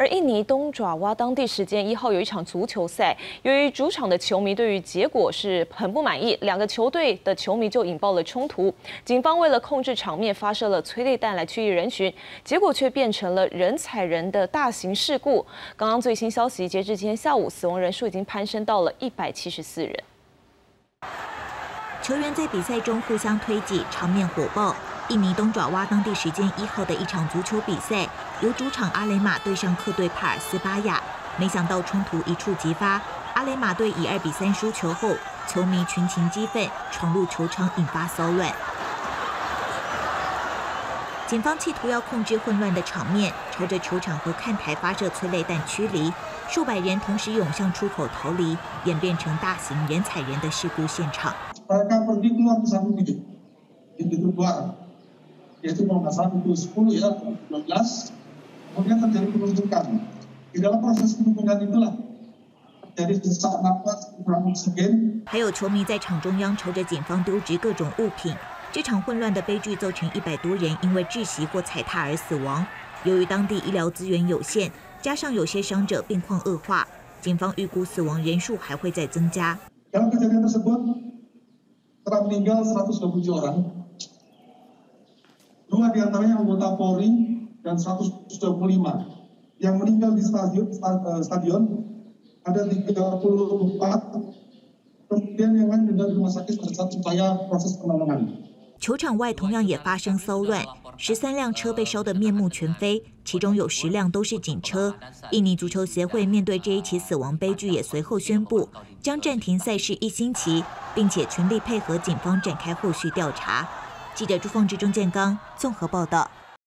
而印尼东爪哇当地时间1号有一场足球赛，由于主场的球迷对于结果是很不满意，两个球队的球迷就引爆了冲突。警方为了控制场面，发射了催泪弹来驱离人群，结果却变成了人踩人的大型事故。刚刚最新消息，截至今天下午，死亡人数已经攀升到了174人。 球员在比赛中互相推挤，场面火爆。印尼东爪哇当地时间1号的一场足球比赛，由主场阿雷马对上客队帕尔斯巴亚。没想到冲突一触即发，阿雷马队以2比3输球后，球迷群情激愤，闯入球场引发骚乱。警方企图要控制混乱的场面，朝着球场和看台发射催泪弹驱离，数百人同时涌向出口逃离，演变成大型人踩人的事故现场。 Mereka pergi keluar ke satu titik, pintu keluar, yaitu kalau nggak salah pukul 10 ya, 12, kemudian terjadi penumpukan. Di dalam proses penumpukan itulah terjadi sesak napas, kurang oksigen. 还有球迷在场中央朝着警方丢掷各种物品。这场混乱的悲剧造成100多人因为窒息或踩踏而死亡。由于当地医疗资源有限，加上有些伤者病况恶化，警方预估死亡人数还会再增加。 Dalam kejadian tersebut telah meninggal 127 orang, 2 diantaranya anggota Polri dan 125. Yang meninggal di stadion ada 34, kemudian yang lain meninggal di rumah sakit pada saat upaya proses penanganan. 球场外同样也发生骚乱，13辆车被烧得面目全非，其中有10辆都是警车。印尼足球协会面对这一起死亡悲剧，也随后宣布将暂停赛事1星期，并且全力配合警方展开后续调查。记者朱凤芝、钟建刚综合报道。